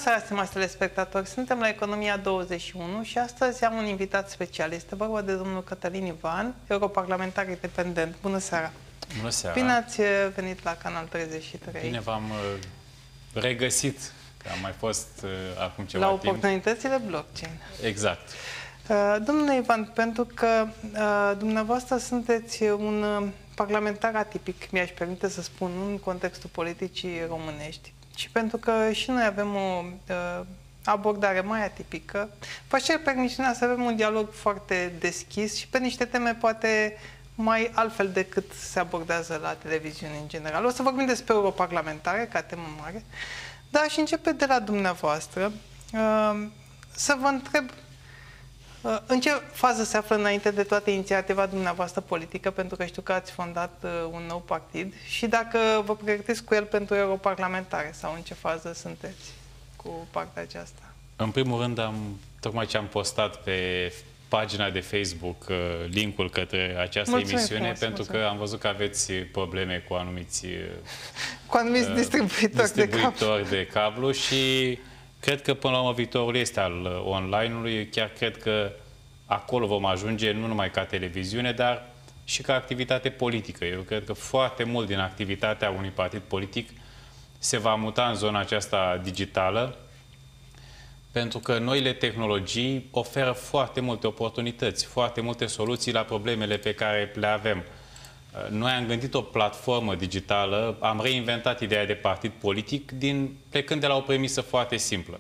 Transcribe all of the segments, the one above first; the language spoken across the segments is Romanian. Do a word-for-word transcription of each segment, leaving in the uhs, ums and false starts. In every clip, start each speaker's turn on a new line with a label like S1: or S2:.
S1: seara, stimați telespectatori! Suntem la Economia douăzeci și unu și astăzi am un invitat special. Este vorba de domnul Cătălin Ivan, europarlamentar independent. Bună seara!
S2: Bună seara!
S1: Bine ați venit la Canal treizeci și trei.
S2: Bine v-am regăsit, că am mai fost uh, acum ceva
S1: la
S2: timp.
S1: La oportunitățile blockchain.
S2: Exact.
S1: Uh, domnule Ivan, pentru că uh, dumneavoastră sunteți un uh, parlamentar atipic, mi-aș permite să spun, în contextul politicii românești, și pentru că și noi avem o uh, abordare mai atipică, vă cer permisiunea să avem un dialog foarte deschis și pe niște teme poate mai altfel decât se abordează la televiziune în general. O să vorbim despre europarlamentare ca temă mare, dar și începe de la dumneavoastră uh, să vă întreb uh, în ce fază se află înainte de toate inițiativa dumneavoastră politică, pentru că știu că ați fondat uh, un nou partid, și dacă vă pregătiți cu el pentru europarlamentare sau în ce fază sunteți cu partea aceasta?
S2: În primul rând, am, tocmai ce am postat pe pagina de Facebook uh, linkul către această mulțumim emisiune, frumos, pentru mulțumim. că am văzut că aveți probleme cu anumiți, uh,
S1: cu anumiți uh, distribuitori,
S2: distribuitori
S1: de,
S2: de cablu și cred că până la urmă viitorul este al online-ului. Chiar cred că acolo vom ajunge nu numai ca televiziune, dar și ca activitate politică. Eu cred că foarte mult din activitatea unui partid politic se va muta în zona aceasta digitală, pentru că noile tehnologii oferă foarte multe oportunități, foarte multe soluții la problemele pe care le avem. Noi am gândit o platformă digitală, am reinventat ideea de partid politic din, plecând de la o premisă foarte simplă.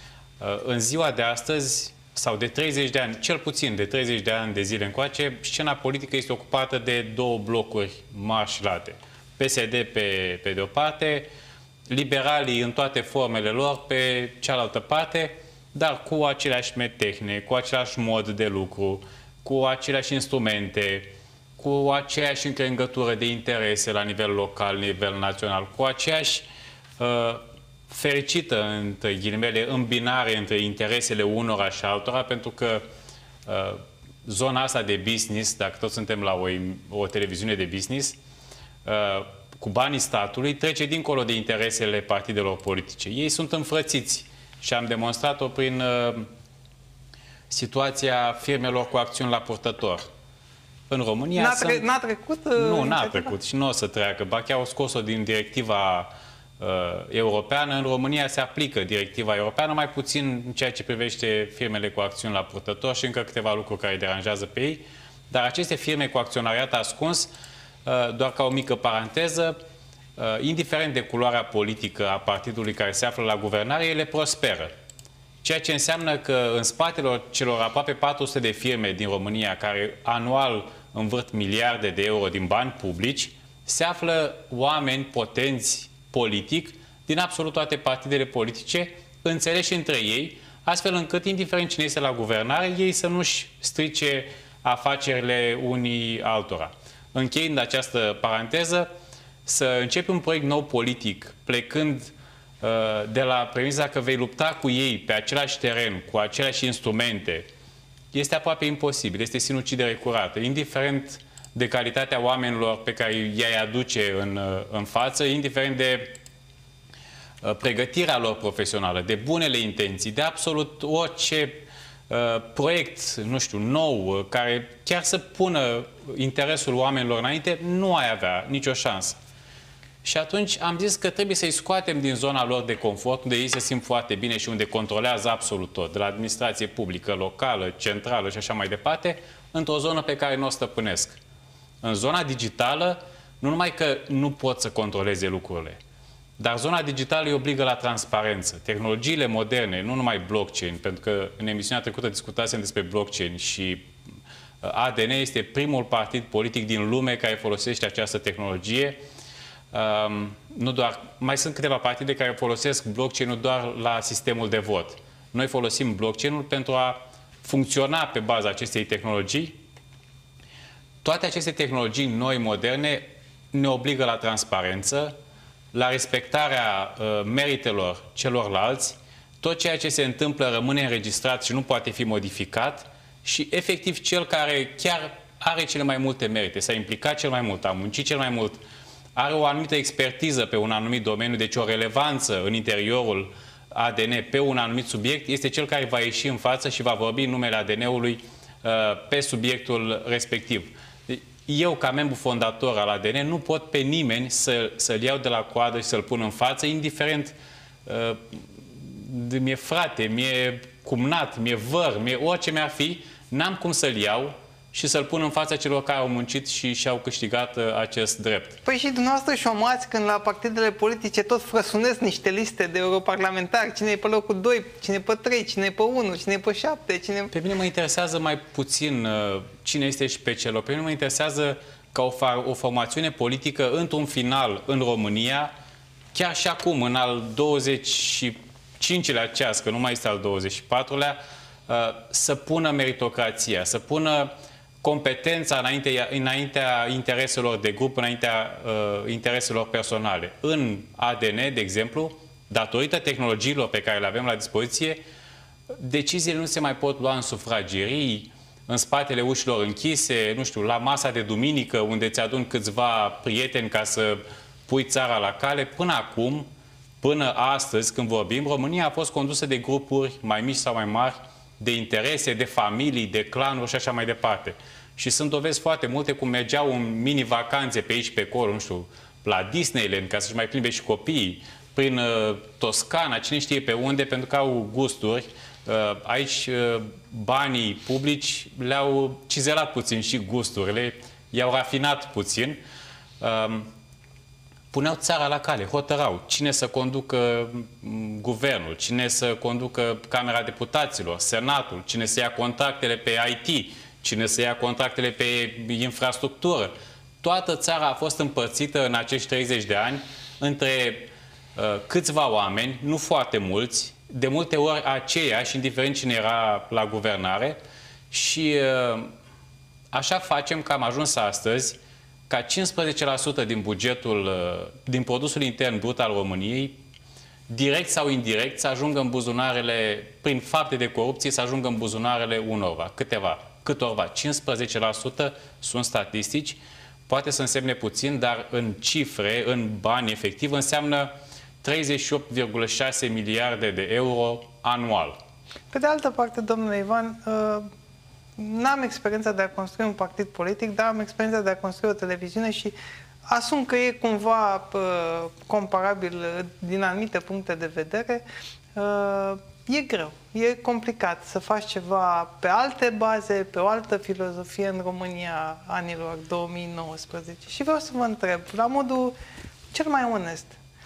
S2: În ziua de astăzi, sau de treizeci de ani, cel puțin de treizeci de ani de zile încoace, scena politică este ocupată de două blocuri mari și late. P S D pe, pe de o parte, liberalii în toate formele lor pe cealaltă parte, dar cu aceleași metehne, cu același mod de lucru, cu aceleași instrumente, cu aceeași încrengătură de interese la nivel local, nivel național, cu aceeași uh, fericită, între ghilimele, îmbinare între interesele unora și altora, pentru că uh, zona asta de business, dacă toți suntem la o, o televiziune de business, uh, cu banii statului, trece dincolo de interesele partidelor politice. Ei sunt înfrățiți și am demonstrat-o prin uh, situația firmelor cu acțiuni la purtător. În România
S1: N-a tre sunt... trecut? Uh,
S2: nu, n-a trecut și nu o să treacă. Ba chiar au scos-o din directiva uh, europeană. În România se aplică directiva europeană, mai puțin în ceea ce privește firmele cu acțiuni la purtător și încă câteva lucruri care îi deranjează pe ei. Dar aceste firme cu acționariat ascuns, doar ca o mică paranteză, indiferent de culoarea politică a partidului care se află la guvernare, ele prosperă. Ceea ce înseamnă că în spatele celor aproape patru sute de firme din România, care anual învârt miliarde de euro din bani publici, se află oameni potenți politic din absolut toate partidele politice, înțeleși între ei, astfel încât, indiferent cine este la guvernare, ei să nu-și strice afacerile unii altora. Încheiind această paranteză, să începi un proiect nou politic, plecând uh, de la premisa că vei lupta cu ei pe același teren, cu aceleași instrumente, este aproape imposibil, este sinucidere curată, indiferent de calitatea oamenilor pe care i-ai aduce în, uh, în față, indiferent de uh, pregătirea lor profesională, de bunele intenții, de absolut orice Uh, proiect, nu știu, nou, uh, care chiar să pună interesul oamenilor înainte, nu ai avea nicio șansă. Și atunci am zis că trebuie să-i scoatem din zona lor de confort, unde ei se simt foarte bine și unde controlează absolut tot, de la administrație publică, locală, centrală și așa mai departe, într-o zonă pe care nu o stăpânesc. În zona digitală, nu numai că nu pot să controleze lucrurile, dar zona digitală îi obligă la transparență. Tehnologiile moderne, nu numai blockchain, pentru că în emisiunea trecută discutasem despre blockchain și A D N este primul partid politic din lume care folosește această tehnologie. Um, nu doar, mai sunt câteva partide care folosesc blockchain-ul doar la sistemul de vot. Noi folosim blockchain-ul pentru a funcționa pe baza acestei tehnologii. Toate aceste tehnologii noi, moderne, ne obligă la transparență, la respectarea uh, meritelor celorlalți. Tot ceea ce se întâmplă rămâne înregistrat și nu poate fi modificat și efectiv cel care chiar are cele mai multe merite, s-a implicat cel mai mult, a muncit cel mai mult, are o anumită expertiză pe un anumit domeniu, deci o relevanță în interiorul A D N pe un anumit subiect este cel care va ieși în față și va vorbi în numele A D N-ului pe subiectul respectiv. Eu, ca membru fondator al A D N, nu pot pe nimeni să, să-l iau de la coadă și să-l pun în față, indiferent mi-e frate, mi-e cumnat, mi-e văr, mi-e orice mi-ar fi, n-am cum să-l iau și să-l pun în fața celor care au muncit și și-au câștigat uh, acest drept.
S1: Păi și dumneavoastră șomați când la partidele politice tot frăsunesc niște liste de europarlamentari, cine e pe locul doi, cine e pe trei, cine e pe unu, cine e pe șapte, cine...
S2: Pe mine mă interesează mai puțin uh, cine este și pe celor. Pe mine mă interesează ca o, o formațiune politică într-un final în România, chiar și acum, în al douăzeci și cincilea ceas, că nu mai este al douăzeci și patrulea, uh, să pună meritocrația, să pună competența înaintea, înaintea intereselor de grup, înaintea uh, intereselor personale. În A D N, de exemplu, datorită tehnologiilor pe care le avem la dispoziție, deciziile nu se mai pot lua în sufragerii, în spatele ușilor închise, nu știu, la masa de duminică, unde îți adun câțiva prieteni ca să pui țara la cale. Până acum, până astăzi, când vorbim, România a fost condusă de grupuri mai mici sau mai mari, de interese, de familii, de clanuri și așa mai departe. Și sunt dovezi foarte multe cum mergeau în mini-vacanțe pe aici, pe acolo, nu știu, la Disneyland, ca să-și mai plimbe și copiii, prin uh, Toscana, cine știe pe unde, pentru că au gusturi. Uh, aici uh, banii publici le-au cizelat puțin și gusturile, i-au rafinat puțin. Uh, puneau țara la cale, hotărau cine să conducă guvernul, cine să conducă Camera Deputaților, Senatul, cine să ia contractele pe I T, cine să ia contractele pe infrastructură. Toată țara a fost împărțită în acești treizeci de ani între uh, câțiva oameni, nu foarte mulți, de multe ori aceiași, indiferent cine era la guvernare, și uh, așa facem că am ajuns astăzi ca cincisprezece la sută din bugetul, din produsul intern brut al României, direct sau indirect, să ajungă în buzunarele, prin fapte de corupție, să ajungă în buzunarele unora, câteva, câtorva. cincisprezece la sută sunt statistici, poate să însemne puțin, dar în cifre, în bani efectiv, înseamnă treizeci și opt virgulă șase miliarde de euro anual.
S1: Pe de altă parte, domnule Ivan, n-am experiența de a construi un partid politic, dar am experiența de a construi o televiziune și asum că e cumva uh, comparabil din anumite puncte de vedere, uh, e greu, e complicat să faci ceva pe alte baze, pe o altă filozofie în România anilor două mii nouăsprezece. Și vreau să vă întreb, la modul cel mai onest,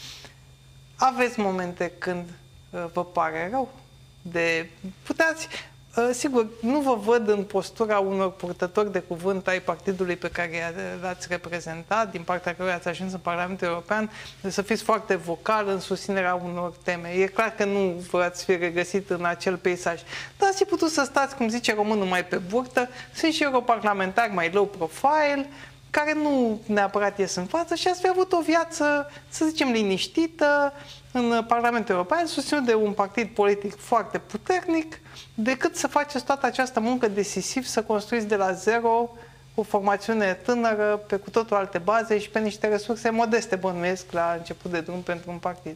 S1: aveți momente când uh, vă pare rău? De puteți... Sigur, nu vă văd în postura unor purtători de cuvânt ai partidului pe care l-ați reprezentat, din partea căruia ați ajuns în Parlamentul European, să fiți foarte vocal în susținerea unor teme. E clar că nu v-ați fi regăsit în acel peisaj. Dar ați putut să stați, cum zice românul, mai pe burtă. Sunt și europarlamentari mai low profile, care nu neapărat ies în față și ați fi avut o viață, să zicem, liniștită în Parlamentul European, susținut de un partid politic foarte puternic, decât să faceți toată această muncă decisiv, să construiți de la zero o formațiune tânără, pe cu totul alte baze și pe niște resurse modeste, bănuiesc, la început de drum pentru un partid.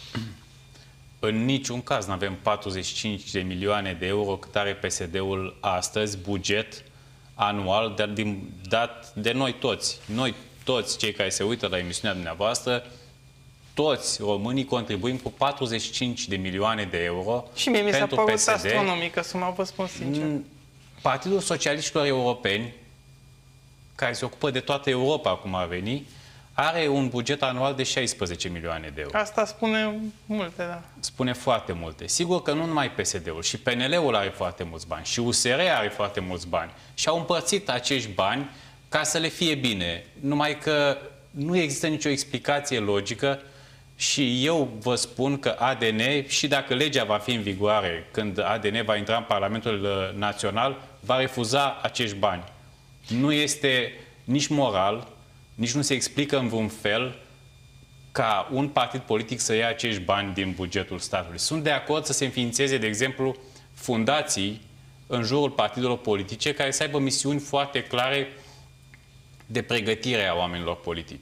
S2: În niciun caz nu avem patruzeci și cinci de milioane de euro cât are P S D-ul astăzi, buget anual, de, din, dat de noi toți. Noi toți cei care se uită la emisiunea dumneavoastră, toți românii contribuim cu patruzeci și cinci de milioane de euro.
S1: Și mie mi s-a
S2: pentru
S1: părut
S2: P S D.
S1: astronomică, să mă vă spun sincer.
S2: Partidul Socialiștilor Europeni, care se ocupă de toată Europa, cum ar veni, are un buget anual de șaisprezece milioane de euro.
S1: Asta spune multe, da.
S2: Spune foarte multe. Sigur că nu numai P S D-ul, și P N L-ul are foarte mulți bani, și U S R are foarte mulți bani. Și au împărțit acești bani ca să le fie bine. Numai că nu există nicio explicație logică și eu vă spun că A D N, și dacă legea va fi în vigoare când A D N va intra în Parlamentul Național, va refuza acești bani. Nu este nici moral, nici nu se explică în vreun fel ca un partid politic să ia acești bani din bugetul statului. Sunt de acord să se înființeze, de exemplu, fundații în jurul partidelor politice care să aibă misiuni foarte clare de pregătire a oamenilor politici.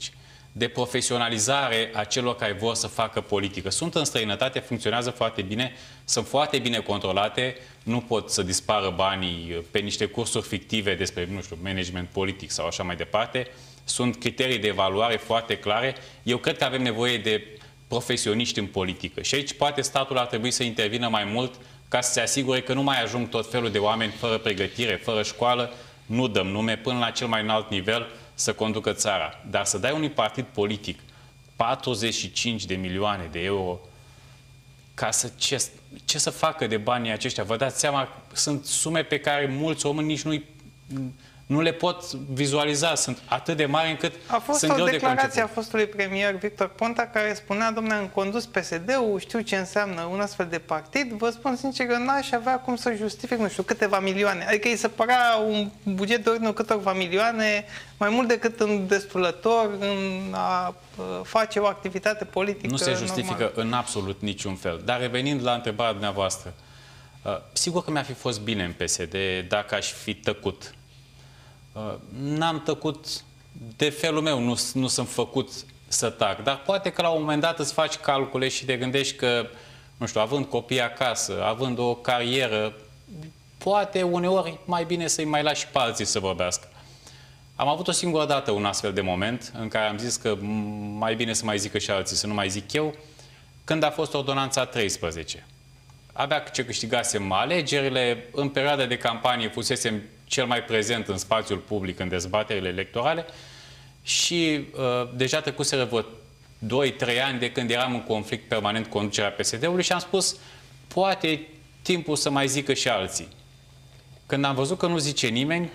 S2: de profesionalizare a celor care vor să facă politică. Sunt în străinătate, funcționează foarte bine, sunt foarte bine controlate, nu pot să dispară banii pe niște cursuri fictive despre, nu știu, management politic sau așa mai departe. Sunt criterii de evaluare foarte clare. Eu cred că avem nevoie de profesioniști în politică. Și aici poate statul ar trebui să intervină mai mult ca să se asigure că nu mai ajung tot felul de oameni fără pregătire, fără școală, nu dăm nume, până la cel mai înalt nivel să conducă țara. Dar să dai unui partid politic patruzeci și cinci de milioane de euro ca să ce, ce să facă de banii aceștia? Vă dați seama, sunt sume pe care mulți români nici nu nu le pot vizualiza, sunt atât de mari încât
S1: a fost
S2: sunt
S1: o
S2: greu de
S1: declarație a
S2: conceput.
S1: fostului premier Victor Ponta care spunea, domnule, am condus P S D-ul, știu ce înseamnă un astfel de partid, vă spun sincer că n-aș avea cum să justific, nu știu, câteva milioane. Adică îi se părea un buget de ordinul câteva milioane, mai mult decât în destulător, în a face o activitate politică
S2: Nu se justifică
S1: normală.
S2: în absolut niciun fel. Dar revenind la întrebarea dumneavoastră, sigur că mi-ar fi fost bine în P S D dacă aș fi tăcut. N-am tăcut de felul meu, nu, nu sunt făcut să tac, dar poate că la un moment dat îți faci calcule și te gândești că, nu știu, având copii acasă, având o carieră, poate uneori mai bine să-i mai lași și pe alții să vorbească. Am avut o singură dată un astfel de moment în care am zis că mai bine să mai zică și alții, să nu mai zic eu, când a fost ordonanța treisprezece. Abia ce câștigasem alegerile, în perioada de campanie fusesem cel mai prezent în spațiul public, în dezbaterile electorale și uh, deja trecuseră vreo doi trei ani de când eram în conflict permanent cu conducerea P S D-ului și am spus, poate timpul să mai zică și alții. Când am văzut că nu zice nimeni,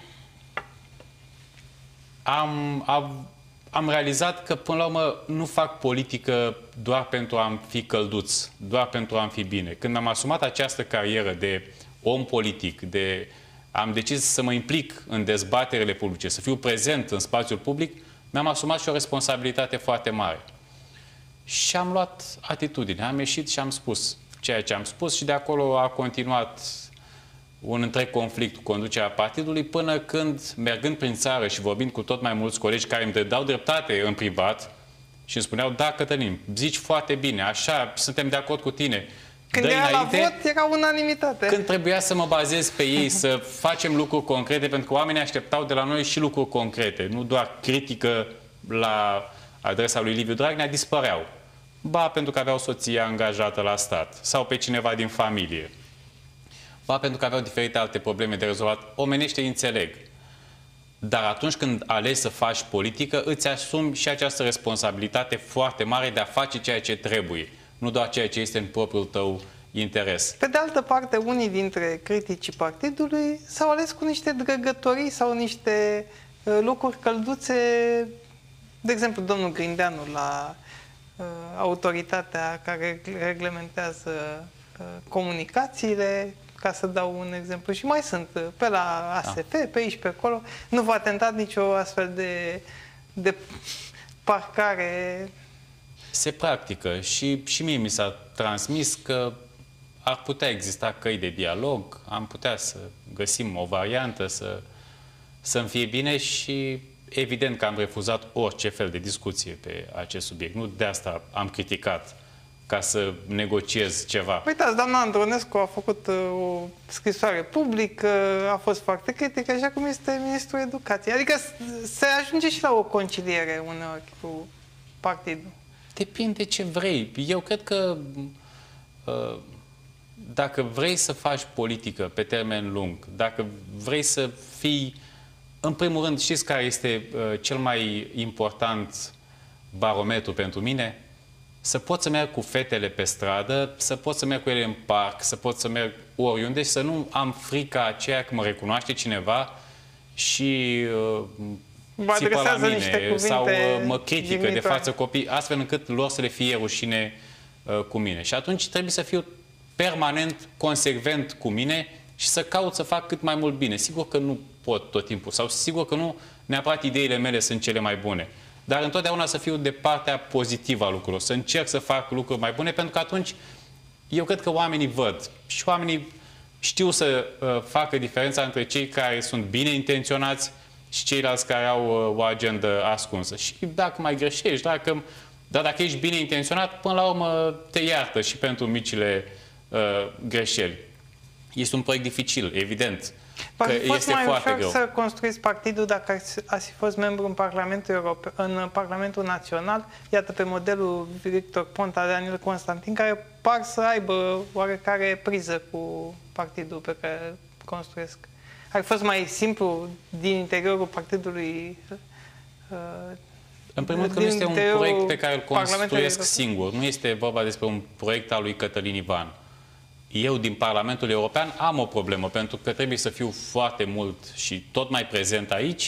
S2: am, am, am realizat că, până la urmă, nu fac politică doar pentru a-mi fi călduț, doar pentru a-mi fi bine. Când mi-am asumat această carieră de om politic, de am decis să mă implic în dezbaterile publice, să fiu prezent în spațiul public, mi-am asumat și o responsabilitate foarte mare. Și am luat atitudine, am ieșit și am spus ceea ce am spus și de acolo a continuat un întreg conflict cu conducerea partidului până când, mergând prin țară și vorbind cu tot mai mulți colegi care îmi dau dreptate în privat și îmi spuneau, da, Cătălin, zici foarte bine, așa, suntem de acord cu tine.
S1: Când era la vot, era unanimitate.
S2: Când trebuia să mă bazez pe ei, să facem lucruri concrete, pentru că oamenii așteptau de la noi și lucruri concrete, nu doar critică la adresa lui Liviu Dragnea, dispăreau. Ba pentru că aveau soția angajată la stat, sau pe cineva din familie. Ba pentru că aveau diferite alte probleme de rezolvat. Omenește înțeleg. Dar atunci când alegi să faci politică, îți asumi și această responsabilitate foarte mare de a face ceea ce trebuie, nu doar ceea ce este în propriul tău interes.
S1: Pe de altă parte, unii dintre criticii partidului s-au ales cu niște drăgătorii sau niște uh, lucruri călduțe, de exemplu, domnul Grindeanu la uh, autoritatea care reglementează uh, comunicațiile, ca să dau un exemplu. Și mai sunt uh, pe la A S F, da. Pe aici, pe acolo. Nu v-a tentat nicio astfel de, de parcare.
S2: Se practică și, și mie mi s-a transmis că ar putea exista căi de dialog, am putea să găsim o variantă să, să-mi fie bine și evident că am refuzat orice fel de discuție pe acest subiect. Nu de asta am criticat ca să negociez ceva.
S1: Uitați, doamna Andronescu a făcut uh, o scrisoare publică, a fost foarte critică, așa cum este ministrul educației. Adică se ajunge și la o conciliere uneori cu partidul.
S2: Depinde ce vrei. Eu cred că uh, dacă vrei să faci politică pe termen lung, dacă vrei să fii, în primul rând, știți care este uh, cel mai important barometru pentru mine? Să pot să merg cu fetele pe stradă, să pot să merg cu ele în parc, să pot să merg oriunde și să nu am frica aceea că mă recunoaște cineva și uh, țipă la mine sau uh, mă critică dignitoare de față copii, astfel încât lor să le fie rușine uh, cu mine. Și atunci trebuie să fiu permanent, consecvent cu mine și să caut să fac cât mai mult bine. Sigur că nu pot tot timpul sau sigur că nu neapărat ideile mele sunt cele mai bune. Dar întotdeauna să fiu de partea pozitivă a lucrurilor, să încerc să fac lucruri mai bune, pentru că atunci eu cred că oamenii văd și oamenii știu să uh, facă diferența între cei care sunt bine intenționați și ceilalți care au o agendă ascunsă. Și dacă mai greșești, dacă, dar dacă ești bine intenționat, până la urmă te iartă și pentru micile uh, greșeli. Este un proiect dificil, evident.
S1: Că
S2: este
S1: mai
S2: foarte
S1: ușor
S2: greu
S1: să construiți partidul dacă ați fi fost membru în Parlamentul Europe, în Parlamentul Național, iată pe modelul Victor Ponta, Daniel Constantin, care par să aibă oarecare priză cu partidul pe care îl construiesc. Ar fi fost mai simplu din interiorul partidului. Uh,
S2: în primul rând că nu este un proiect pe care îl construiesc singur. Nu este vorba despre un proiect al lui Cătălin Ivan. Eu, din Parlamentul European, am o problemă, pentru că trebuie să fiu foarte mult și tot mai prezent aici.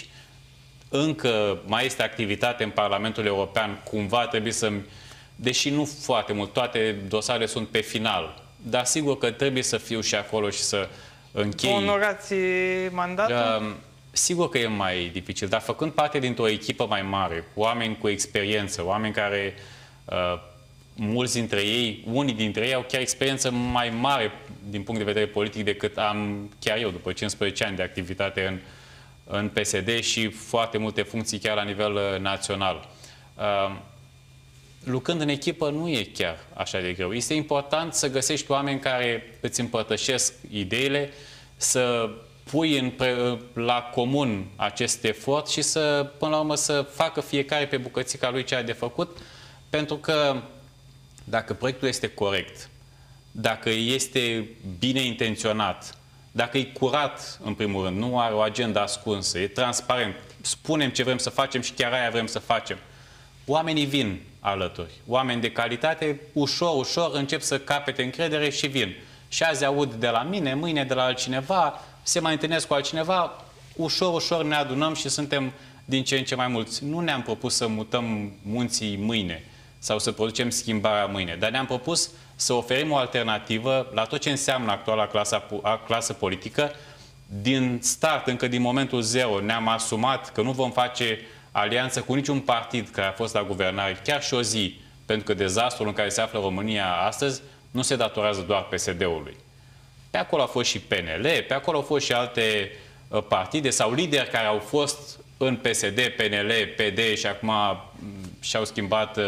S2: Încă mai este activitate în Parlamentul European, cumva trebuie să-mi... Deși nu foarte mult, toate dosarele sunt pe final, dar sigur că trebuie să fiu și acolo și să închei.
S1: Onorați mandatul?
S2: Uh, sigur că e mai dificil, dar făcând parte dintr-o echipă mai mare, cu oameni cu experiență, oameni care... Uh, mulți dintre ei, unii dintre ei au chiar experiență mai mare din punct de vedere politic decât am chiar eu, după cincisprezece ani de activitate în, în P S D și foarte multe funcții chiar la nivel uh, național. Uh, lucrând în echipă nu e chiar așa de greu. Este important să găsești oameni care îți împărtășesc ideile, să pui în pre, la comun acest efort și să, până la urmă, să facă fiecare pe bucățica lui ce a de făcut, pentru că dacă proiectul este corect, dacă este bine intenționat, dacă e curat, în primul rând, nu are o agendă ascunsă, e transparent, spunem ce vrem să facem și chiar aia vrem să facem, oamenii vin alături. Oameni de calitate, ușor, ușor, încep să capete încredere și vin. Și azi aud de la mine, mâine de la altcineva, se mai întâlnesc cu altcineva, ușor, ușor ne adunăm și suntem din ce în ce mai mulți. Nu ne-am propus să mutăm munții mâine sau să producem schimbarea mâine. Dar ne-am propus să oferim o alternativă la tot ce înseamnă actuala clasă, clasă politică. Din start, încă din momentul zero, ne-am asumat că nu vom face alianță cu niciun partid care a fost la guvernare, chiar și o zi, pentru că dezastrul în care se află România astăzi nu se datorează doar P S D-ului. Pe acolo a fost și P N L, pe acolo au fost și alte partide sau lideri care au fost în P S D, P N L, P D și acum și-au schimbat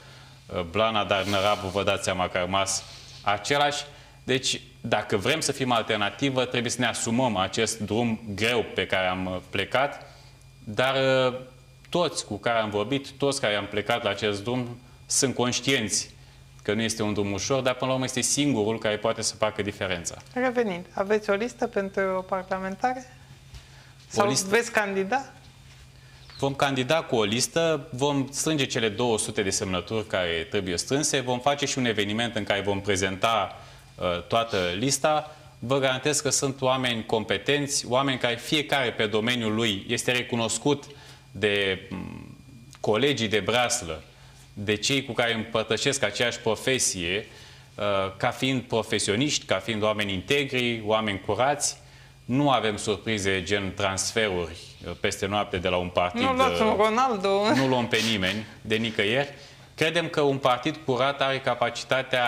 S2: blana, dar năravul, vă dați seama că a rămas același. Deci, dacă vrem să fim alternativă, trebuie să ne asumăm acest drum greu pe care am plecat, dar toți cu care am vorbit, toți care am plecat la acest drum, sunt conștienți că nu este un drum ușor, dar până la urmă este singurul care poate să facă diferența.
S1: Revenind, aveți o listă pentru parlamentare? Sau o listă? Veți candida?
S2: Vom candida cu o listă, vom strânge cele două sute de semnături care trebuie strânse, vom face și un eveniment în care vom prezenta uh, toată lista. Vă garantez că sunt oameni competenți, oameni care fiecare pe domeniul lui este recunoscut de um, colegii de breaslă, de cei cu care împărtășesc aceeași profesie, uh, ca fiind profesioniști, ca fiind oameni integri, oameni curați. Nu avem surprize gen transferuri peste noapte de la un partid.
S1: Nu luați un Ronaldo.
S2: Nu luăm pe nimeni, de nicăieri. Credem că un partid curat are capacitatea,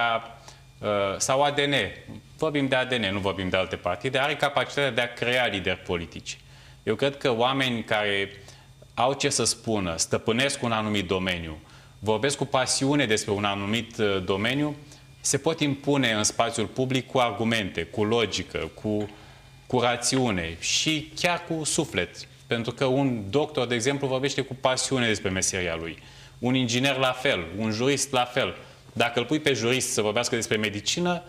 S2: sau A D N, vorbim de A D N, nu vorbim de alte partide, are capacitatea de a crea lideri politici. Eu cred că oameni care au ce să spună, stăpânesc un anumit domeniu, vorbesc cu pasiune despre un anumit domeniu, se pot impune în spațiul public cu argumente, cu logică, cu cu rațiune și chiar cu suflet. Pentru că un doctor, de exemplu, vorbește cu pasiune despre meseria lui. Un inginer la fel, un jurist la fel. Dacă îl pui pe jurist să vorbească despre medicină,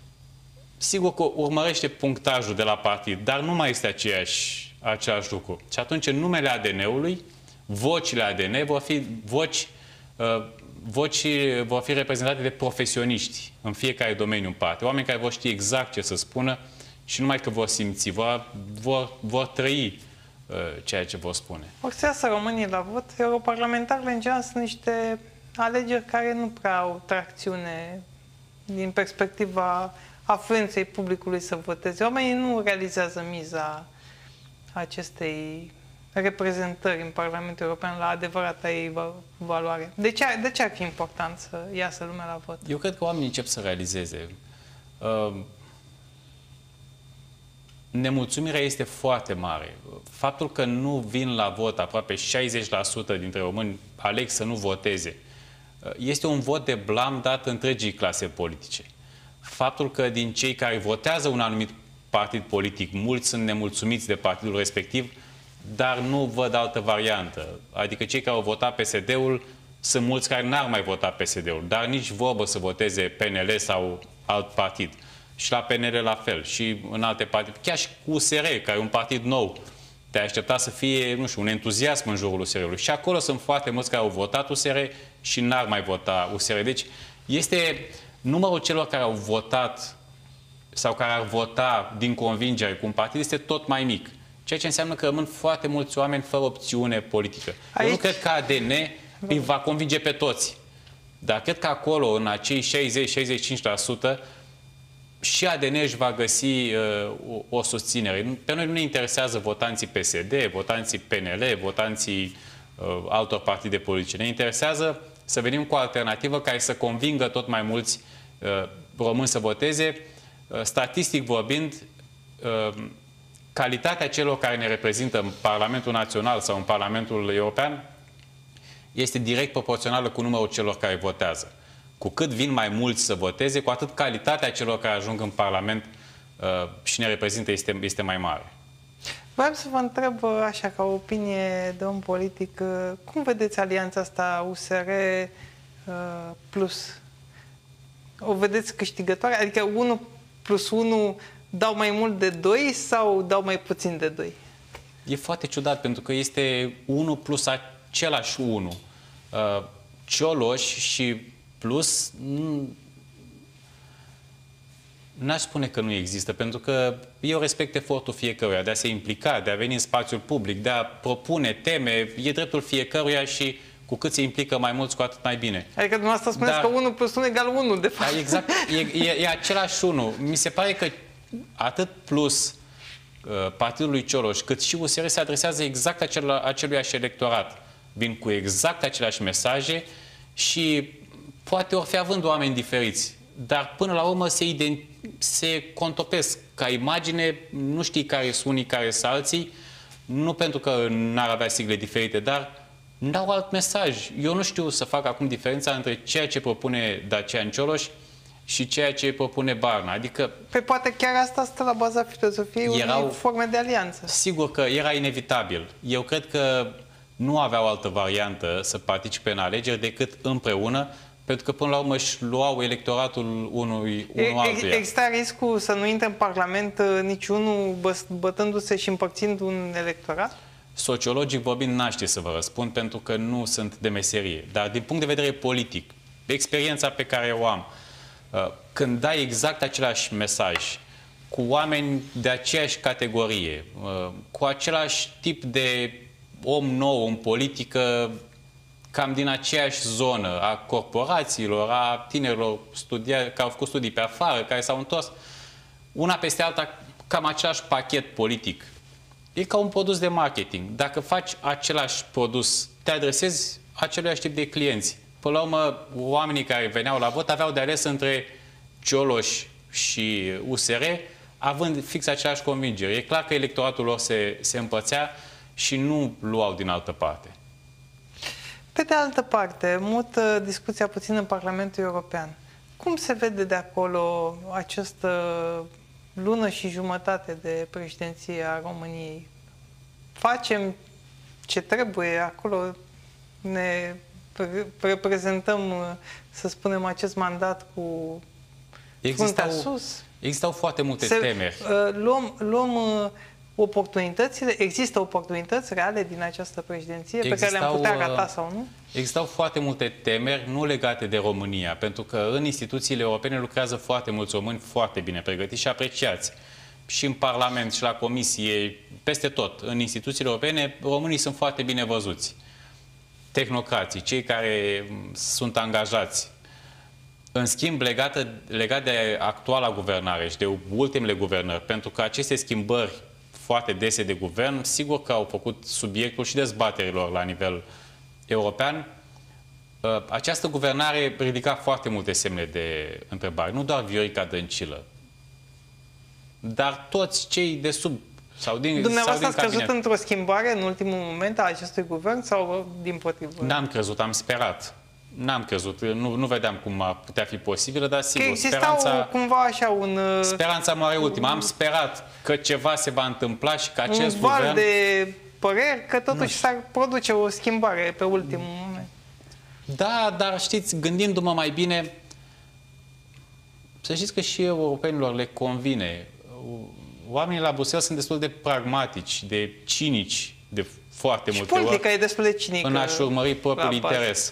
S2: sigur că urmărește punctajul de la partid, dar nu mai este aceeași, același lucru. Și atunci, în numele A D N-ului, vocile A D N vor fi voci, uh, voci vor fi reprezentate de profesioniști în fiecare domeniu în parte. Oameni care vor ști exact ce să spună și numai că vor simți, vor, vor, vor trăi uh, ceea ce vor spune.
S1: O să iasă românii la vot. Europarlamentarele, în general, sunt niște alegeri care nu prea au tracțiune din perspectiva afluenței publicului să voteze. Oamenii nu realizează miza acestei reprezentări în Parlamentul European la adevărata ei valoare. De ce, de ce ar fi important să iasă lumea la vot?
S2: Eu cred că oamenii încep să realizeze. Uh, nemulțumirea este foarte mare. Faptul că nu vin la vot, aproape șaizeci la sută dintre români aleg să nu voteze, este un vot de blam dat întregii clase politice. Faptul că din cei care votează un anumit partid politic, mulți sunt nemulțumiți de partidul respectiv, dar nu văd altă variantă. Adică cei care au votat P S D-ul sunt mulți care n-ar mai vota P S D-ul, dar nici vorbă să voteze P N L sau alt partid. Și la P N L la fel, și în alte partide. Chiar și cu U S R, care e un partid nou, te-ai aștepta să fie, nu știu, un entuziasm în jurul U S R-ului. Și acolo sunt foarte mulți care au votat U S R și n-ar mai vota U S R. Deci este numărul celor care au votat sau care ar vota din convingere cu un partid este tot mai mic. Ceea ce înseamnă că rămân foarte mulți oameni fără opțiune politică. Aici... Eu nu cred că A D N îi va convinge pe toți. Dar cred că acolo, în acei șaizeci - șaizeci și cinci la sută, și A D N își va găsi uh, o, o susținere. Pe noi nu ne interesează votanții P S D, votanții P N L, votanții uh, altor partide politice. Ne interesează să venim cu o alternativă care să convingă tot mai mulți uh, români să voteze. Uh, statistic vorbind, uh, calitatea celor care ne reprezintă în Parlamentul Național sau în Parlamentul European este direct proporțională cu numărul celor care votează. Cu cât vin mai mulți să voteze, cu atât calitatea celor care ajung în Parlament uh, și ne reprezintă este, este mai mare.
S1: Vreau să vă întreb, așa, ca opinie de om politic, cum vedeți alianța asta U S R uh, plus? O vedeți câștigătoare? Adică unu plus unu dau mai mult de doi sau dau mai puțin de doi?
S2: E foarte ciudat, pentru că este unu plus același unu. Uh, Cioloș și plus, n-aș spune că nu există, pentru că eu respect efortul fiecăruia de a se implica, de a veni în spațiul public, de a propune teme, e dreptul fiecăruia și cu cât se implică mai mulți, cu atât mai bine.
S1: Adică dumneavoastră spuneți Dar, că unu plus unu egal unu, de fapt.
S2: Da, exact, e, e, e același unu. Mi se pare că atât plus uh, partidul lui Cioloș, cât și U S R se adresează exact acel, aceluiași electorat. Vin cu exact aceleași mesaje și poate or fi având oameni diferiți, dar până la urmă se, se contopesc. Ca imagine, nu știi care sunt unii, care sunt alții, nu pentru că n-ar avea sigle diferite, dar n-au alt mesaj. Eu nu știu să fac acum diferența între ceea ce propune Dacian Cioloș și ceea ce propune Barna. Adică...
S1: Pe poate chiar asta stă la baza filozofiei erau, unei forme de alianță.
S2: Sigur că era inevitabil. Eu cred că nu aveau altă variantă să participe în alegeri decât împreună, pentru că până la urmă își luau electoratul unui, unul altuia.
S1: Exista riscul să nu intre în Parlament niciunul bătându-se și împărțind un electorat?
S2: Sociologic vorbind, n-aș ști să vă răspund, pentru că nu sunt de meserie. Dar din punct de vedere politic, experiența pe care o am, când dai exact același mesaj, cu oameni de aceeași categorie, cu același tip de om nou în politică, cam din aceeași zonă a corporațiilor, a tinerilor studia, care au făcut studii pe afară, care s-au întors, una peste alta, cam același pachet politic. E ca un produs de marketing. Dacă faci același produs, te adresezi aceluiași tip de clienți. Până la urmă, oamenii care veneau la vot aveau de ales între Cioloș și U S R, având fix aceleași convingeri. E clar că electoratul lor se, se împărțea și nu luau din altă parte.
S1: Pe de altă parte, mut discuția puțin în Parlamentul European. Cum se vede de acolo această lună și jumătate de președinție a României? Facem ce trebuie acolo? Ne reprezentăm, să spunem, acest mandat cu fruntea sus?
S2: Existau foarte multe
S1: se,
S2: temeri.
S1: Luăm, luăm oportunitățile, există oportunități reale din această președinție existau, pe care le-am putea rata sau nu?
S2: Existau foarte multe temeri, nu legate de România, pentru că în instituțiile europene lucrează foarte mulți români foarte bine pregătiți și apreciați. Și în Parlament, și la Comisie, peste tot. În instituțiile europene, românii sunt foarte bine văzuți. Tehnocrații, cei care sunt angajați. În schimb, legat, legat de actuala guvernare și de ultimele guvernări, pentru că aceste schimbări foarte dese de guvern, sigur că au făcut subiectul și dezbaterilor la nivel european. Această guvernare ridica foarte multe semne de întrebare, nu doar Viorica Dăncilă. dar toți cei de sub sau din,
S1: Dumneavoastră
S2: sau din
S1: ați crezut într-o schimbare în ultimul moment a acestui guvern sau din potrivă?
S2: N-am crezut, am sperat. N-am crezut, nu, nu vedeam cum ar putea fi posibilă, dar sigur,
S1: că exista
S2: speranța,
S1: cumva așa un...
S2: speranța moare ultima. Am sperat că ceva se va întâmpla și că acest
S1: un val
S2: guvern...
S1: de păreri că totuși s-ar produce o schimbare pe ultimul moment.
S2: Da, dar știți, gândindu-mă mai bine, să știți că și europenilor le convine. Oamenii la Bruxelles sunt destul de pragmatici, de cinici, de foarte
S1: și
S2: multe ori.
S1: politica e destul de cinică
S2: în a-și urmări propriul interes.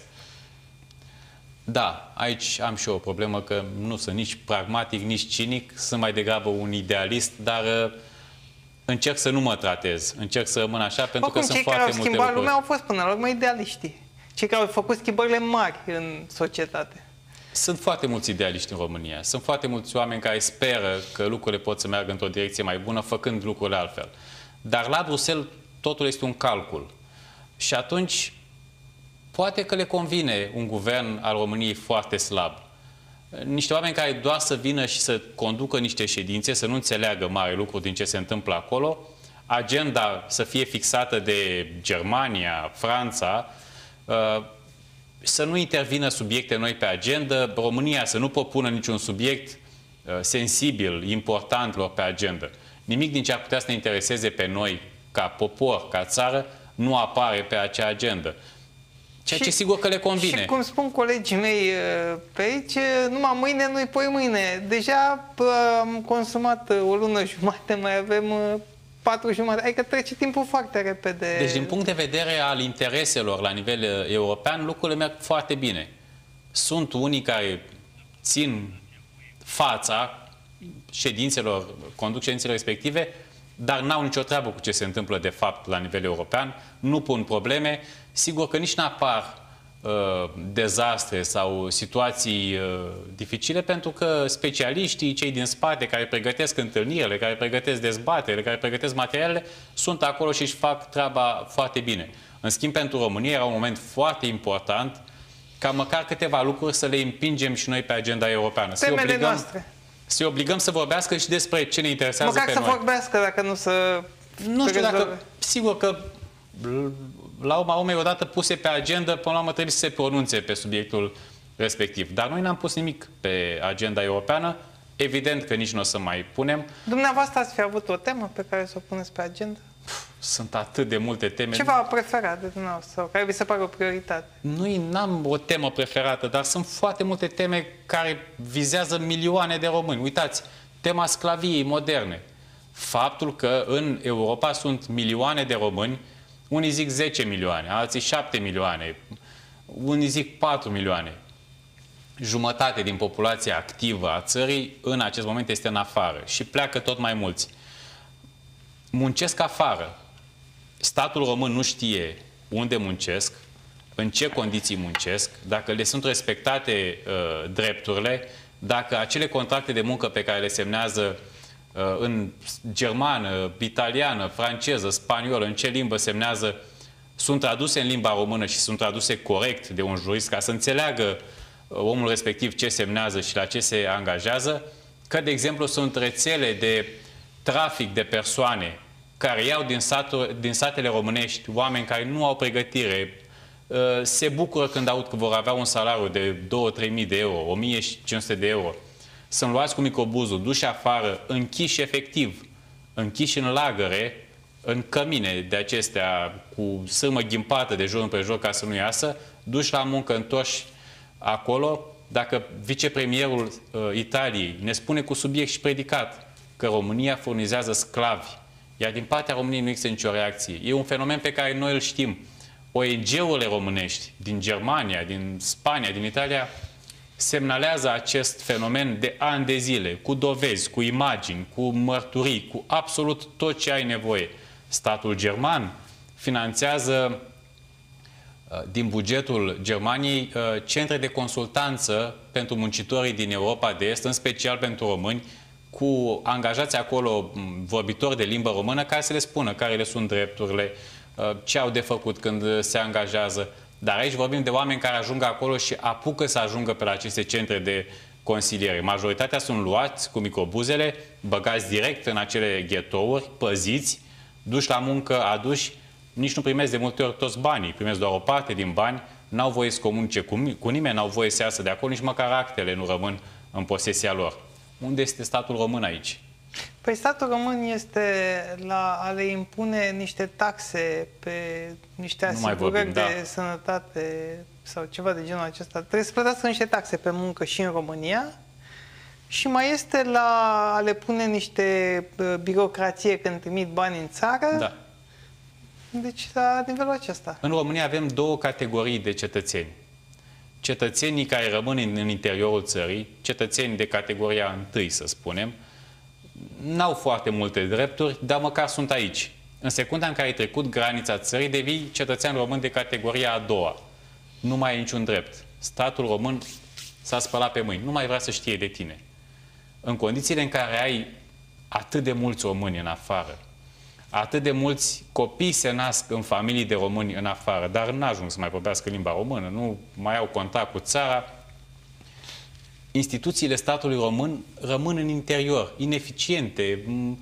S2: Da, aici am și eu o problemă, că nu sunt nici pragmatic, nici cinic, sunt mai degrabă un idealist, dar uh, încerc să nu mă tratez, încerc să rămân așa, pentru
S1: Oricum,
S2: că sunt
S1: cei care
S2: foarte
S1: au
S2: multe
S1: schimbat
S2: lucruri.
S1: lumea au fost până la urmă idealiștii. Cei care au făcut schimbările mari în societate.
S2: Sunt foarte mulți idealiști în România. Sunt foarte mulți oameni care speră că lucrurile pot să meargă într-o direcție mai bună, făcând lucrurile altfel. Dar la Bruxelles totul este un calcul. Și atunci poate că le convine un guvern al României foarte slab. Niște oameni care doar să vină și să conducă niște ședințe, să nu înțeleagă mare lucru din ce se întâmplă acolo, agenda să fie fixată de Germania, Franța, să nu intervină subiecte noi pe agenda, România să nu propună niciun subiect sensibil, important lor pe agenda. Nimic din ce ar putea să ne intereseze pe noi, ca popor, ca țară, nu apare pe acea agenda. Ceea ce sigur că le convine.
S1: Și cum spun colegii mei pe aici, numai mâine, nu-i poi mâine. Deja am consumat o lună jumate, mai avem patru jumate. Adică trece timpul foarte repede.
S2: Deci din punct de vedere al intereselor la nivel european, lucrurile merg foarte bine. Sunt unii care țin fața ședințelor, conduc ședințele respective, dar n-au nicio treabă cu ce se întâmplă de fapt la nivel european, nu pun probleme. Sigur că nici n-apar uh, dezastre sau situații uh, dificile, pentru că specialiștii, cei din spate care pregătesc întâlnirile, care pregătesc dezbaterile, care pregătesc materialele, sunt acolo și își fac treaba foarte bine. În schimb, pentru România era un moment foarte important ca măcar câteva lucruri să le împingem și noi pe agenda europeană.
S1: Temele
S2: să obligăm,
S1: noastre.
S2: Să obligăm să vorbească și despre ce ne interesează
S1: măcar
S2: pe
S1: să
S2: noi.
S1: vorbească, dacă nu să...
S2: Nu știu dacă... Sigur că la urma urmei, odată puse pe agenda, până la urmă trebuie să se pronunțe pe subiectul respectiv. Dar noi n-am pus nimic pe agenda europeană. Evident că nici nu o să mai punem.
S1: Dumneavoastră ați fi avut o temă pe care să o puneți pe agenda?
S2: Sunt atât de multe teme.
S1: Ce v-a preferat de dumneavoastră sau care vi se pare o prioritate?
S2: Nu n-am o temă preferată, dar sunt foarte multe teme care vizează milioane de români. Uitați, tema sclaviei moderne. Faptul că în Europa sunt milioane de români, unii zic zece milioane, alții șapte milioane, unii zic patru milioane. Jumătate din populația activă a țării în acest moment este în afară și pleacă tot mai mulți. Muncesc afară. Statul român nu știe unde muncesc, în ce condiții muncesc, dacă le sunt respectate uh, drepturile, dacă acele contracte de muncă pe care le semnează uh, în germană, italiană, franceză, spaniolă, în ce limbă semnează, sunt traduse în limba română și sunt traduse corect de un jurist ca să înțeleagă uh, omul respectiv ce semnează și la ce se angajează, că, de exemplu, sunt rețele de trafic de persoane care iau din, satul, din satele românești oameni care nu au pregătire, se bucură când aud că vor avea un salariu de două-trei mii de euro, o mie cinci sute de euro. Sunt luați cu microbuzul, duși afară, închiși efectiv, închiși în lagăre, în cămine de acestea, cu sârmă ghimpată de jur împrejur ca să nu iasă, duși la muncă, întorși acolo. Dacă vicepremierul uh, Italiei ne spune cu subiect și predicat că România furnizează sclavi, iar din partea României nu există nicio reacție. E un fenomen pe care noi îl știm. O E G-urile românești din Germania, din Spania, din Italia, semnalează acest fenomen de ani de zile, cu dovezi, cu imagini, cu mărturii, cu absolut tot ce ai nevoie. Statul german finanțează din bugetul Germaniei centre de consultanță pentru muncitorii din Europa de Est, în special pentru români, cu angajați acolo vorbitori de limbă română care să le spună care le sunt drepturile, ce au de făcut când se angajează. Dar aici vorbim de oameni care ajung acolo și apucă să ajungă pe la aceste centre de consiliere. Majoritatea sunt luați cu microbuzele, băgați direct în acele ghetouri, păziți, duși la muncă, aduși, nici nu primesc de multe ori toți banii, primesc doar o parte din bani, n-au voie să comunice cu, cu nimeni, n-au voie să iasă de acolo, nici măcar actele nu rămân în posesia lor. Unde este statul român aici?
S1: Păi statul român este la a le impune niște taxe pe niște asigurări vorbim, de da. sănătate sau ceva de genul acesta. Trebuie să plătească niște taxe pe muncă și în România și mai este la a le pune niște birocrație când trimit bani în țară.
S2: Da.
S1: Deci la nivelul acesta.
S2: În România avem două categorii de cetățeni. Cetățenii care rămân în, în interiorul țării, cetățeni de categoria întâi, să spunem, n-au foarte multe drepturi, dar măcar sunt aici. În secunda în care ai trecut granița țării, devii cetățean român de categoria a doua. Nu mai ai niciun drept. Statul român s-a spălat pe mâini. Nu mai vrea să știe de tine. În condițiile în care ai atât de mulți români în afară, atât de mulți copii se nasc în familii de români în afară, dar n-ajung să mai vorbească limba română, nu mai au contact cu țara, instituțiile statului român rămân în interior, ineficiente,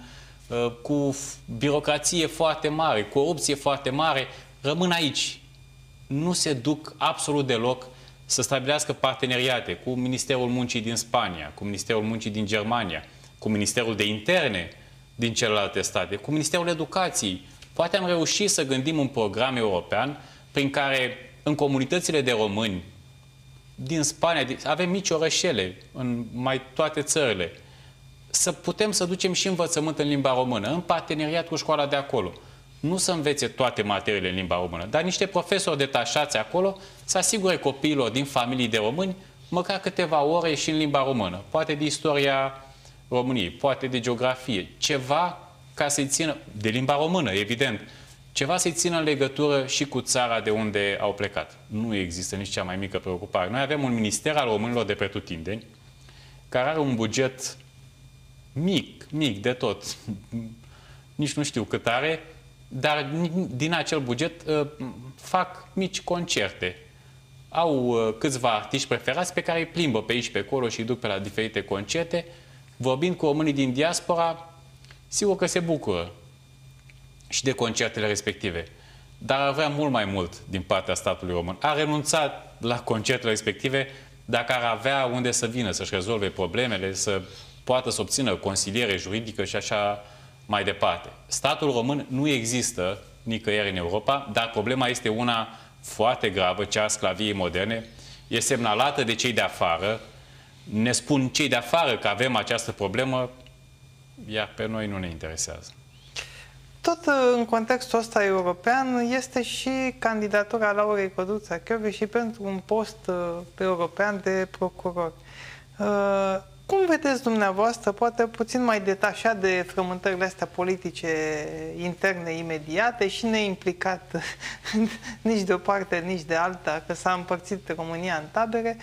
S2: cu birocrație foarte mare, corupție foarte mare, rămân aici. Nu se duc absolut deloc să stabilească parteneriate cu Ministerul Muncii din Spania, cu Ministerul Muncii din Germania, cu Ministerul de Interne din celelalte state, cu Ministerul Educației. Poate am reușit să gândim un program european prin care în comunitățile de români din Spania, avem mici orășele în mai toate țările, să putem să ducem și învățământ în limba română, în parteneriat cu școala de acolo. Nu să învețe toate materiile în limba română, dar niște profesori detașați acolo să asigure copiilor din familii de români măcar câteva ore și în limba română. Poate de istoria României, poate de geografie, ceva ca să-i țină, de limba română, evident, ceva să-i țină în legătură și cu țara de unde au plecat. Nu există nici cea mai mică preocupare. Noi avem un minister al românilor de pretutindeni, care are un buget mic, mic de tot, nici nu știu cât are, dar din acel buget uh, fac mici concerte. Au uh, câțiva artiști preferați pe care îi plimbă pe aici, pe acolo și îi duc pe la diferite concerte. Vorbind cu românii din diaspora, sigur că se bucură și de concertele respective. Dar ar vrea mult mai mult din partea statului român. A renunțat la concertele respective dacă ar avea unde să vină, să-și rezolve problemele, să poată să obțină consiliere juridică și așa mai departe. Statul român nu există nicăieri în Europa, dar problema este una foarte gravă, cea a sclaviei moderne. E semnalată de cei de afară. Ne spun cei de afară că avem această problemă, iar pe noi nu ne interesează.
S1: Tot în contextul ăsta european este și candidatura Laurei Codruța-Kövesi și pentru un post european de procuror. Cum vedeți dumneavoastră, poate puțin mai detașat de frământările astea politice interne imediate și neimplicat nici de o parte, nici de alta, că s-a împărțit România în tabere,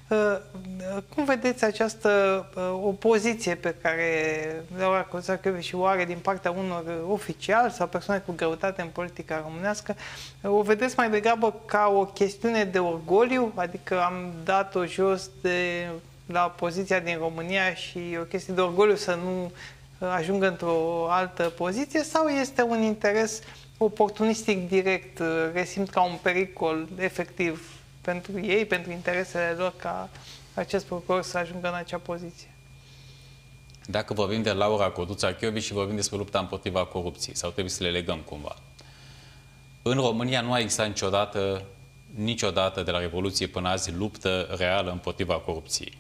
S1: cum vedeți această opoziție pe care Laura Codruța-Kövesi o are din partea unor oficiali sau persoane cu greutate în politica românească? O vedeți mai degrabă ca o chestiune de orgoliu, adică am dat-o jos de la poziția din România și o chestie de orgoliu să nu ajungă într-o altă poziție, sau este un interes oportunistic direct, resimt ca un pericol efectiv pentru ei, pentru interesele lor, ca acest procuror să ajungă în acea poziție?
S2: Dacă vorbim de Laura Codruța-Kövesi și vorbim despre lupta împotriva corupției, sau trebuie să le legăm cumva. În România nu a existat niciodată, niciodată de la Revoluție până azi, luptă reală împotriva corupției.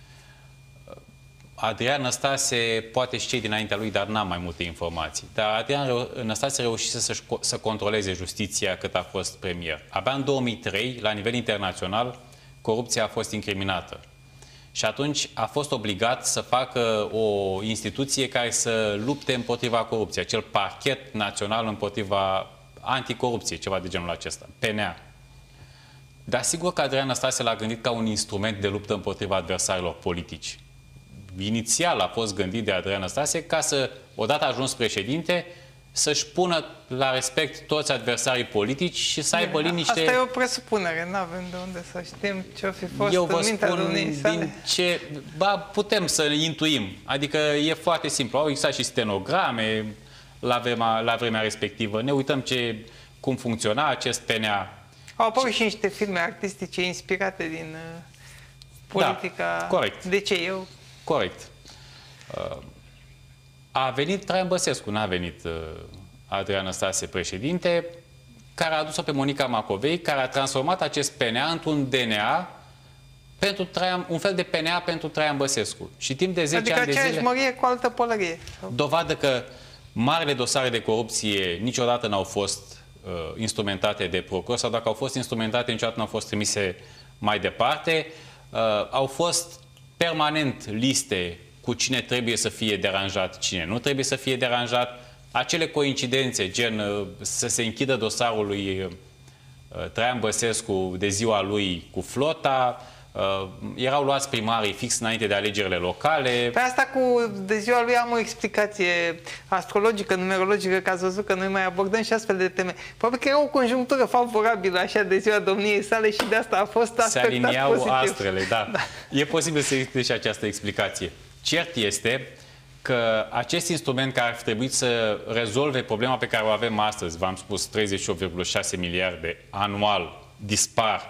S2: Adrian Năstase, poate și cei dinaintea lui, dar n-am mai multe informații. Dar Adrian Năstase reușise să, să controleze justiția cât a fost premier. Abia în două mii trei, la nivel internațional, corupția a fost incriminată. Și atunci a fost obligat să facă o instituție care să lupte împotriva corupției, acel parchet național împotriva anticorupției, ceva de genul acesta, P N A. Dar sigur că Adrian Năstase l-a gândit ca un instrument de luptă împotriva adversarilor politici. Inițial a fost gândit de Adrian Năstase ca să, odată ajuns președinte, să-și pună la respect toți adversarii politici și să aibă liniște...
S1: Asta e o presupunere, nu avem de unde să știm ce-o fi fost
S2: Eu vă
S1: în mintea
S2: spun
S1: domniei sale.
S2: din ce... Ba, putem să intuim. Adică e foarte simplu. Au existat și stenograme la vremea, la vremea respectivă. Ne uităm ce, cum funcționa acest P N A.
S1: Au apărut și niște filme artistice inspirate din uh, politica...
S2: Da, corect.
S1: De ce eu?
S2: Corect. Uh, a venit Traian Băsescu, n-a venit uh, Adrian Năstase președinte, care a adus-o pe Monica Macovei, care a transformat acest P N A într-un D N A pentru Traian, un fel de P N A pentru Traian Băsescu. Și timp de zece
S1: adică
S2: ani de zile...
S1: Adică aceeași mărie cu altă pălărie.
S2: Dovadă că marile dosare de corupție niciodată n-au fost uh, instrumentate de procuror, sau dacă au fost instrumentate, niciodată n-au fost trimise mai departe. Uh, au fost permanent liste cu cine trebuie să fie deranjat, cine nu trebuie să fie deranjat. Acele coincidențe, gen uh, să se închidă dosarul lui uh, Traian Băsescu de ziua lui cu flota, Uh, erau luați primarii fix înainte de alegerile locale.
S1: Pe asta cu de ziua lui am o explicație astrologică, numerologică, că ați văzut că noi mai abordăm și astfel de teme. Probabil că era o conjunctură favorabilă așa de ziua domniei sale și de asta a fost aspectat
S2: pozitiv. Se aliniau
S1: pozitiv.
S2: astrele, da. da. E posibil să existe și această explicație. Cert este că acest instrument care ar fi trebuit să rezolve problema pe care o avem astăzi, v-am spus, treizeci și opt virgulă șase miliarde anual dispar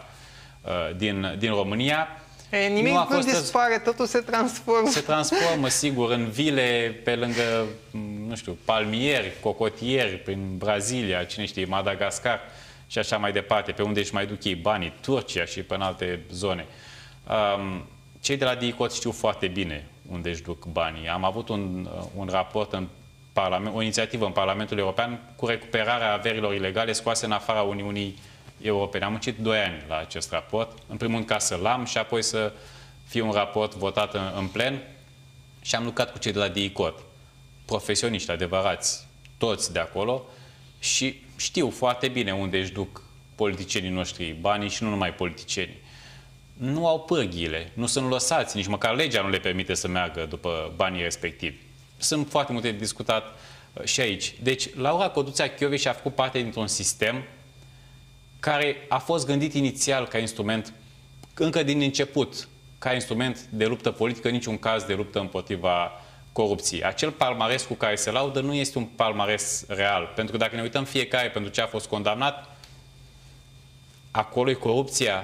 S2: Din, din România.
S1: E, nimic nu, nu dispare, totul se transformă.
S2: Se transformă, sigur, în vile pe lângă, nu știu, palmieri, cocotieri, prin Brazilia, cine știe, Madagascar și așa mai departe, pe unde își mai duc ei banii, Turcia și pe în alte zone. Um, cei de la DICOT știu foarte bine unde își duc banii. Am avut un, un raport în Parlament, o inițiativă în Parlamentul European cu recuperarea averilor ilegale scoase în afara Uniunii Europene. Am muncit doi ani la acest raport, în primul rând ca să-l am și apoi să fie un raport votat în, în plen, și am lucrat cu cei de la DICOT, profesioniști adevărați, toți de acolo, și știu foarte bine unde își duc politicienii noștri banii și nu numai politicienii. Nu au pârghiile, nu sunt lăsați, nici măcar legea nu le permite să meargă după banii respectivi. Sunt foarte multe de discutat și aici. Deci, Laura Codruța-Kövesi a făcut parte dintr-un sistem care a fost gândit inițial ca instrument, încă din început, ca instrument de luptă politică, niciun caz de luptă împotriva corupției. Acel palmares cu care se laudă nu este un palmares real, pentru că dacă ne uităm fiecare pentru ce a fost condamnat, acolo e corupția.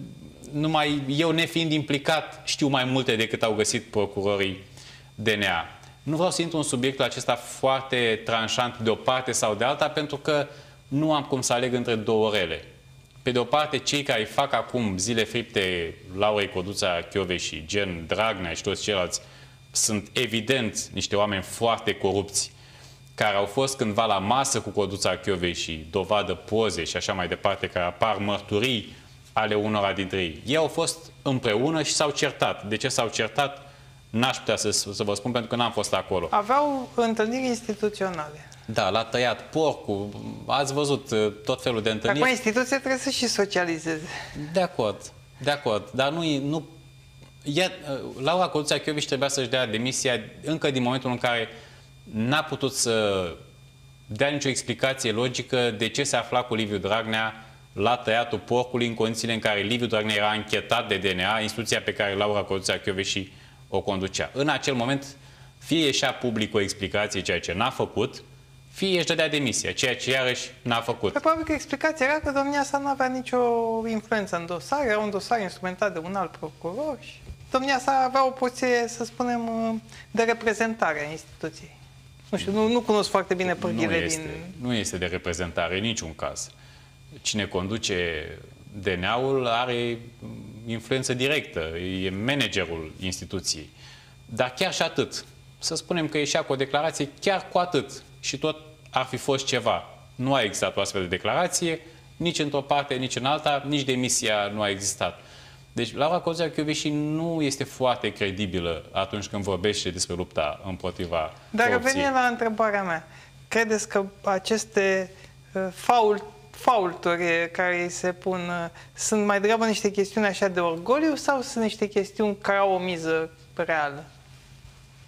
S2: Numai eu, nefiind implicat, știu mai multe decât au găsit procurorii D N A. Nu vreau să intru în subiectul acesta foarte tranșant de o parte sau de alta, pentru că nu am cum să aleg între două rele. Pe de o parte, cei care fac acum zile fripte Laurei Codruța-Kövesi, gen Dragnea și toți ceilalți, sunt evident niște oameni foarte corupți, care au fost cândva la masă cu Codruța-Kövesi, dovadă poze și așa mai departe, care apar mărturii ale unora dintre ei. Ei au fost împreună și s-au certat. De ce s-au certat? N-aș putea să, să vă spun, pentru că n-am fost acolo.
S1: Aveau întâlniri instituționale.
S2: Da, l-a tăiat porcul, ați văzut tot felul de întâlniri.
S1: Acum instituția trebuie să și socializeze.
S2: De acord, de acord, dar nu... nu ea, Laura Codruța-Kövesi trebuia să-și dea demisia încă din momentul în care n-a putut să dea nicio explicație logică de ce se afla cu Liviu Dragnea la tăiatul porcului în condițiile în care Liviu Dragnea era anchetat de D N A, instituția pe care Laura Codruța-Kövesi o conducea. În acel moment, fie ieșea public o explicație, ceea ce n-a făcut, fie își dădea demisia, ceea ce iarăși n-a făcut.
S1: Pe probabil că explicația era că domnia sa nu avea nicio influență în dosar, era un dosar instrumentat de un alt procuror și domnia sa avea o poziție, să spunem, de reprezentare a instituției. Nu știu, nu, nu cunosc foarte bine pârghile din...
S2: Nu este de reprezentare în niciun caz. Cine conduce D N A-ul are influență directă, e managerul instituției. Dar chiar și atât, să spunem că ieșea cu o declarație, chiar cu atât, și tot ar fi fost ceva. Nu a existat o astfel de declarație, nici într-o parte, nici în alta, nici demisia nu a existat. Deci Laura Codruța-Kövesi nu este foarte credibilă atunci când vorbește despre lupta împotriva
S1: Dar
S2: corupției.
S1: revenind la întrebarea mea, credeți că aceste uh, fault, faulturi care îi se pun uh, sunt mai degrabă niște chestiuni așa de orgoliu sau sunt niște chestiuni care au o miză reală?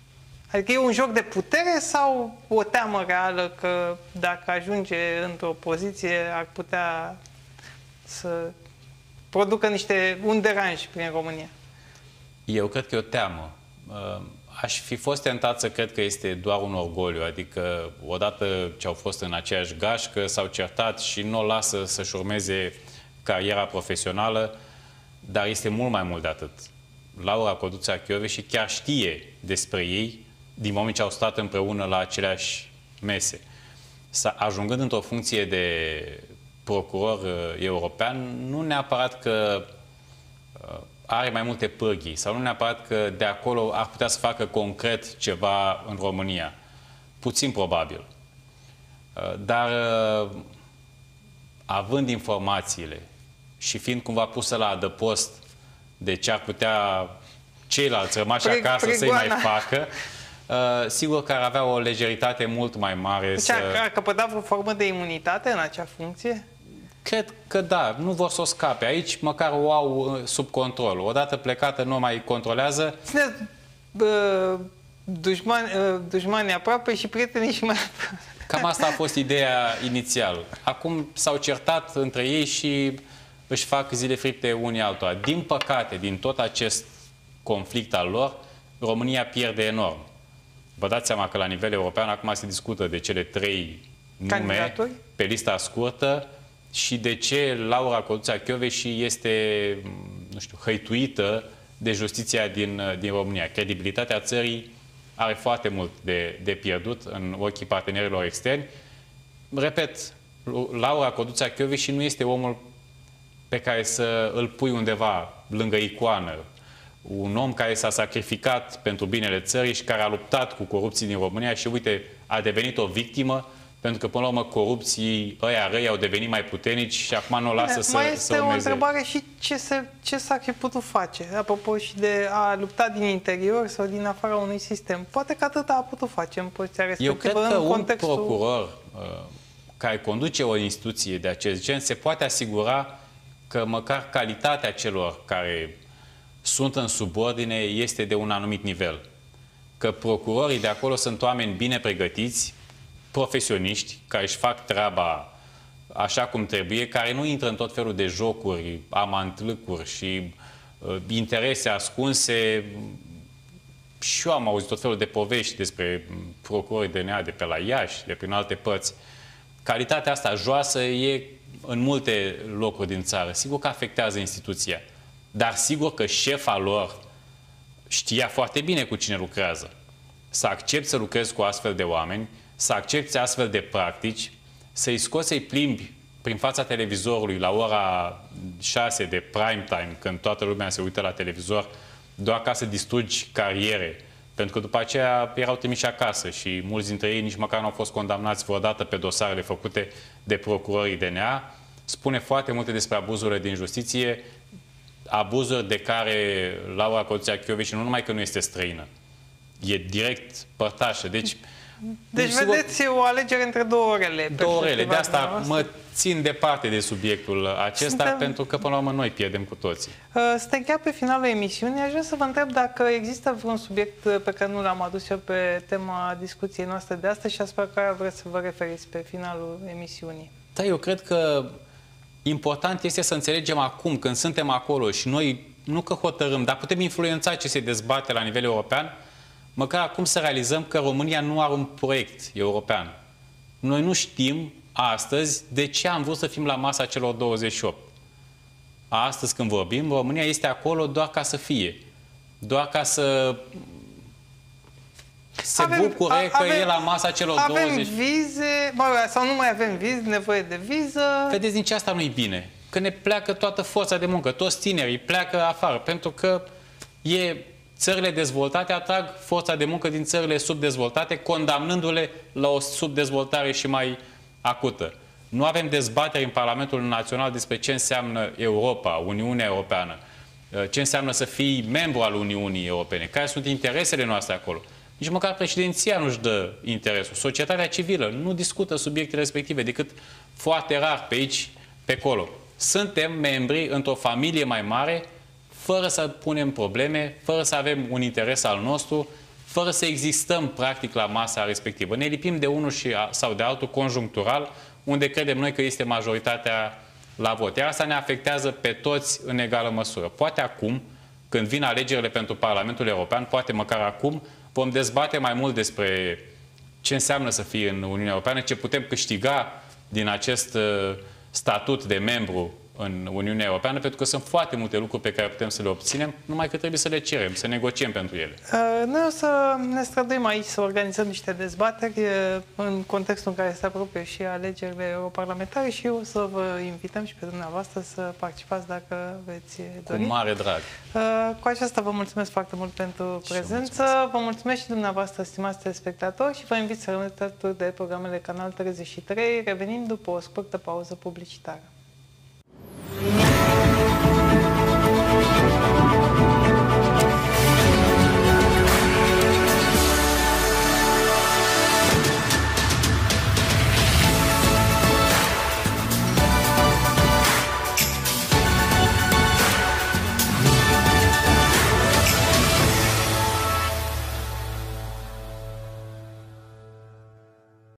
S1: Adică e un joc de putere sau o teamă reală că dacă ajunge într-o poziție ar putea să producă niște, un deranj prin România?
S2: Eu cred că e o teamă. Aș fi fost tentat să cred că este doar un orgoliu, adică odată ce au fost în aceeași gașcă, s-au certat și nu o lasă să-și urmeze cariera profesională, dar este mult mai mult de atât. Laura Codruța-Kövesi chiar știe despre ei din moment ce au stat împreună la aceleași mese. Ajungând într-o funcție de procuror european, nu neapărat că are mai multe pârghii sau nu neapărat că de acolo ar putea să facă concret ceva în România. Puțin probabil. Dar având informațiile și fiind cumva pusă la adăpost de ce ar putea ceilalți rămași
S1: Pre
S2: acasă să-i mai facă, sigur că ar avea o lejeritate mult mai mare.
S1: Deci
S2: să...
S1: ar căpăta vreo formă de imunitate în acea funcție?
S2: Cred că da, nu vor să o scape. Aici măcar o au sub control. Odată plecată nu mai controlează.
S1: Țineți uh, dușmani, uh, dușmanii aproape și prietenii și mai aproape.
S2: Cam asta a fost ideea inițial. Acum s-au certat între ei și își fac zile fripte unii altora. Din păcate, din tot acest conflict al lor, România pierde enorm. Vă dați seama că la nivel european acum se discută de cele trei nume pe lista scurtă și de ce Laura Codruța-Kövesi este, nu știu, hăituită de justiția din, din România. Credibilitatea țării are foarte mult de, de pierdut în ochii partenerilor externi. Repet, Laura Codruța-Kövesi nu este omul pe care să îl pui undeva lângă icoană. Un om care s-a sacrificat pentru binele țării și care a luptat cu corupții din România și, uite, a devenit o victimă, pentru că, până la urmă, corupții ăia răi au devenit mai puternici și acum nu o lasă să,
S1: mai este
S2: să
S1: o întrebare și ce, se, ce s-ar fi putut face, apropo și de a lupta din interior sau din afara unui sistem. Poate că atât a putut face în poziția respectivă.
S2: Eu cred că
S1: în
S2: un
S1: contextul...
S2: procuror uh, care conduce o instituție de acest gen se poate asigura că măcar calitatea celor care sunt în subordine este de un anumit nivel. Că procurorii de acolo sunt oameni bine pregătiți, profesioniști, care își fac treaba așa cum trebuie, care nu intră în tot felul de jocuri, amantlâcuri și uh, interese ascunse. Și eu am auzit tot felul de povești despre procurorii D N A de pe la Iași, de prin alte părți. Calitatea asta joasă e în multe locuri din țară. Sigur că afectează instituția, dar sigur că șefa lor știa foarte bine cu cine lucrează. Să accepti să lucrezi cu astfel de oameni, să accepti astfel de practici, să-i scoți, să-i plimbi prin fața televizorului la ora șase de prime time, când toată lumea se uită la televizor, doar ca să distrugi cariere. Pentru că după aceea erau trimiși acasă și mulți dintre ei nici măcar nu au fost condamnați vreodată pe dosarele făcute de procurorii D N A. Spune foarte multe despre abuzurile din justiție, abuzuri de care Laura Codruța-Kövesi nu numai că nu este străină, e direct părtașă. Deci,
S1: deci
S2: sigur,
S1: vedeți o alegere între două orele.
S2: Două orele. De asta mă țin departe de subiectul acesta, Suntem... pentru că până la urmă noi pierdem cu toții.
S1: Suntem chiar pe finalul emisiunii. Aș vrea să vă întreb dacă există vreun subiect pe care nu l-am adus eu pe tema discuției noastre de astăzi și asupra care vreți să vă referiți pe finalul emisiunii.
S2: Da, eu cred că important este să înțelegem acum, când suntem acolo și noi nu că hotărâm, dar putem influența ce se dezbate la nivel european, măcar acum să realizăm că România nu are un proiect european. Noi nu știm astăzi de ce am vrut să fim la masa celor douăzeci și opt. Astăzi, când vorbim, România este acolo doar ca să fie. Doar ca să se avem, bucure a, că avem, e la masa celor
S1: avem
S2: douăzeci.
S1: Avem vize, bă, sau nu mai avem vize, nevoie de viză.
S2: Vedeți, din ce asta nu-i bine? Că ne pleacă toată forța de muncă, toți tinerii pleacă afară, pentru că e... Țările dezvoltate atrag forța de muncă din țările subdezvoltate, condamnându-le la o subdezvoltare și mai acută. Nu avem dezbateri în Parlamentul Național despre ce înseamnă Europa, Uniunea Europeană, ce înseamnă să fii membru al Uniunii Europene, care sunt interesele noastre acolo. Nici măcar președinția nu-și dă interesul. Societatea civilă nu discută subiectele respective decât foarte rar pe aici, pe acolo. Suntem membri într-o familie mai mare, fără să punem probleme, fără să avem un interes al nostru, fără să existăm practic la masa respectivă. Ne lipim de unul și, sau de altul conjunctural, unde credem noi că este majoritatea la vot. Iar asta ne afectează pe toți în egală măsură. Poate acum, când vin alegerile pentru Parlamentul European, poate măcar acum, vom dezbate mai mult despre ce înseamnă să fii în Uniunea Europeană, ce putem câștiga din acest statut de membru în Uniunea Europeană, pentru că sunt foarte multe lucruri pe care putem să le obținem, numai că trebuie să le cerem, să negociem pentru ele.
S1: Noi o să ne străduim aici să organizăm niște dezbateri în contextul în care se apropie și alegerile europarlamentare și o să vă invităm și pe dumneavoastră să participați dacă veți dori.
S2: Cu mare drag.
S1: Cu aceasta vă mulțumesc foarte mult pentru prezență. Vă mulțumesc și dumneavoastră, stimați telespectatori, și vă invit să rămâneți alături de programele Canal treizeci și trei, revenind după o scurtă pauză publicitară.